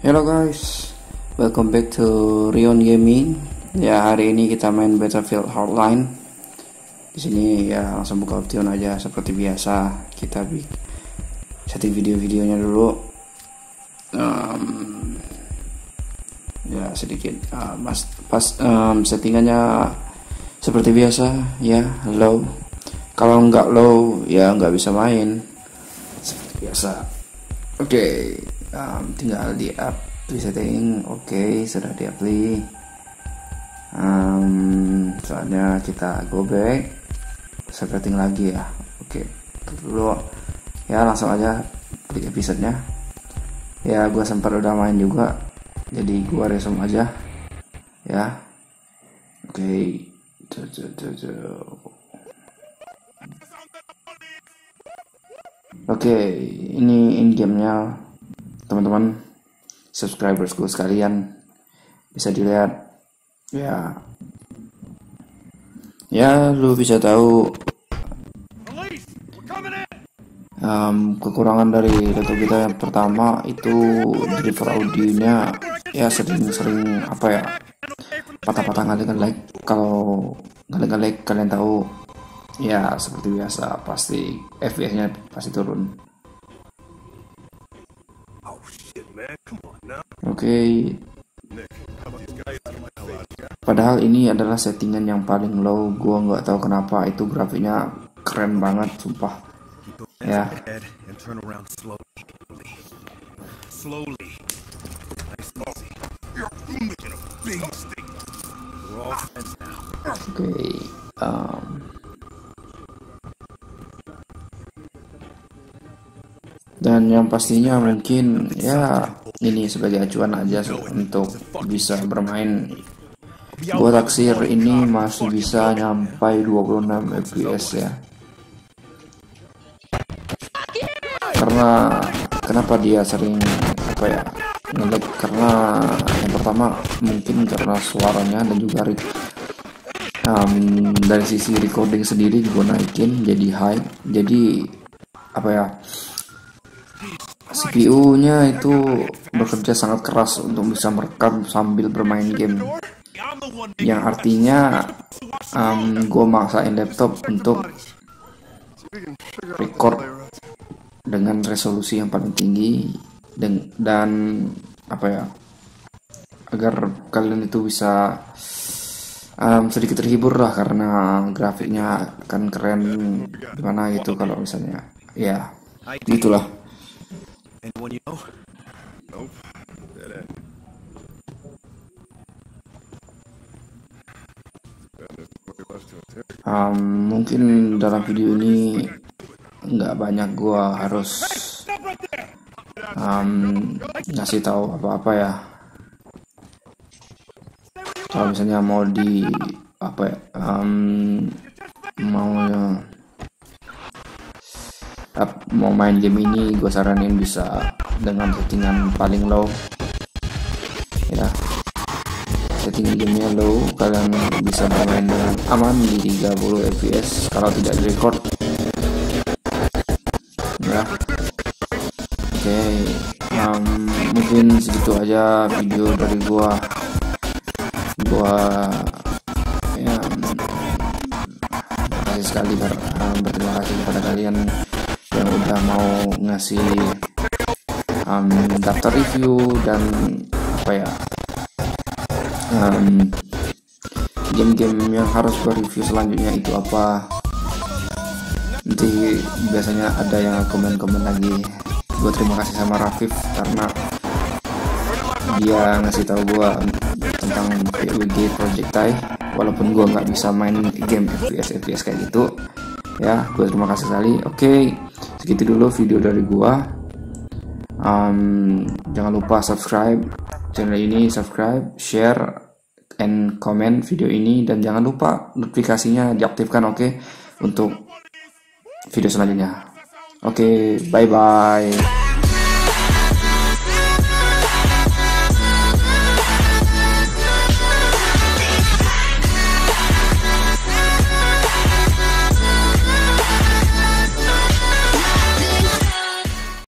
Hello guys, welcome back to Rion Gaming. Ya, hari ini kita main Battlefield Hardline. Di sini ya langsung buka option aja seperti biasa. Kita setting video-videonya dulu. Ya sedikit settingannya seperti biasa ya, low. Kalau nggak low ya nggak bisa main seperti biasa. Oke. Tinggal di apply setting. Oke, sudah di apply. Soalnya kita go back setting lagi ya. Oke, dulu ya, langsung aja klik episode-nya ya. Gua sempat udah main juga, jadi gua resume aja ya. Oke, Oke, ini in game-nya teman-teman, subscribersku sekalian, bisa dilihat ya lu bisa tahu kekurangan dari laptop kita. Yang pertama itu driver audionya ya sering patah-patah ngelag. Kalau ngelag kalian tahu ya, seperti biasa pasti FPS-nya pasti turun. Oke. Padahal ini adalah settingan yang paling low. Gua nggak tahu kenapa itu grafiknya keren banget, sumpah. Ya. Oke. Dan yang pastinya mungkin ya ini sebagai acuan aja untuk bisa bermain. Gua taksir ini masih bisa nyampai 26 fps ya. Karena kenapa dia sering ngelag? Karena yang pertama mungkin karena suaranya, dan juga dari sisi recording sendiri gua naikin jadi high. Jadi CPU-nya itu bekerja sangat keras untuk bisa merekam sambil bermain game. Yang artinya gue maksain laptop untuk record dengan resolusi yang paling tinggi dan agar kalian itu bisa sedikit terhibur lah, karena grafiknya kan keren gimana gitu. Kalau misalnya ya gitulah. Mungkin dalam video ini nggak banyak gua harus ngasih tahu apa-apa ya. Kalau misalnya mau mau main game ini, gue saranin bisa dengan settingan paling low ya. Setting gamenya low, kalian bisa bermain dengan aman di 30 fps kalau tidak direcord ya. Oke, mungkin segitu aja video dari gua ya. Terima kasih sekali, berterima kasih kepada kalian yang udah mau ngasih daftar review dan game-game yang harus gue review selanjutnya itu apa. Nanti biasanya ada yang komen-komen lagi. Gue terima kasih sama Rafif karena dia ngasih tahu gue tentang PUBG Projectile, walaupun gue nggak bisa main game FPS kayak gitu ya. Gue terima kasih sekali. Oke, segitu dulu video dari gue. Jangan lupa subscribe channel ini, subscribe, share, and comment video ini, dan jangan lupa notifikasinya diaktifkan, oke, untuk video selanjutnya. Oke, bye bye.